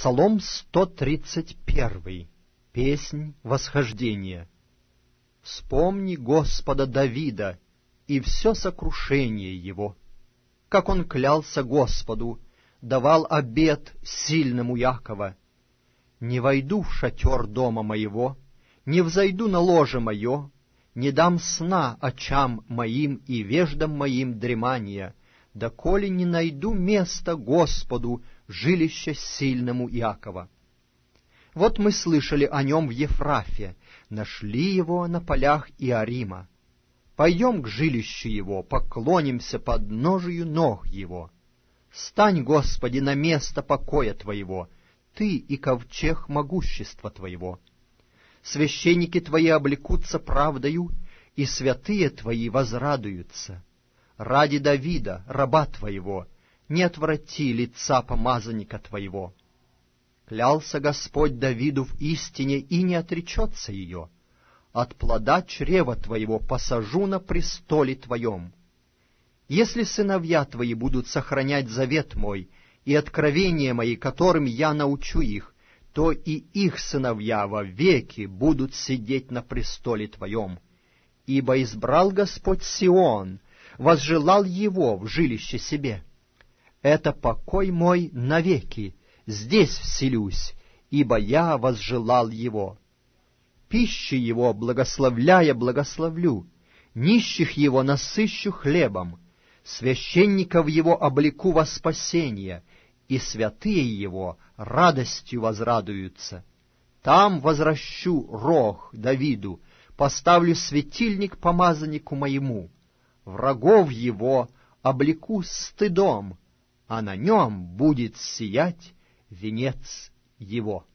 Псалом 131. Песнь восхождения. Вспомни Господа Давида и все сокрушение его, как он клялся Господу, давал обет сильному Якова: «Не войду в шатер дома моего, не взойду на ложе мое, не дам сна очам моим и веждам моим дремания, доколе не найду места Господу, жилище сильному Иакова». Вот мы слышали о нем в Ефрафе, нашли его на полях Иорима. Пойдем к жилищу его, поклонимся подножию ног его. Стань, Господи, на место покоя Твоего, Ты и ковчег могущества Твоего. Священники Твои облекутся правдою, и святые Твои возрадуются. Ради Давида, раба Твоего, не отврати лица помазанника Твоего. Клялся Господь Давиду в истине и не отречется ее. От плода чрева Твоего посажу на престоле Твоем. Если сыновья Твои будут сохранять завет мой и откровения мои, которым я научу их, то и их сыновья вовеки будут сидеть на престоле Твоем. Ибо избрал Господь Сион, возжелал его в жилище себе. Это покой мой навеки, здесь вселюсь, ибо я возжелал его. Пищи его, благословляя, благословлю, нищих его насыщу хлебом, священников его облеку во спасение, и святые его радостью возрадуются. Там возвращу рог Давиду, поставлю светильник помазаннику моему, врагов его облеку стыдом, а на нем будет сиять венец его.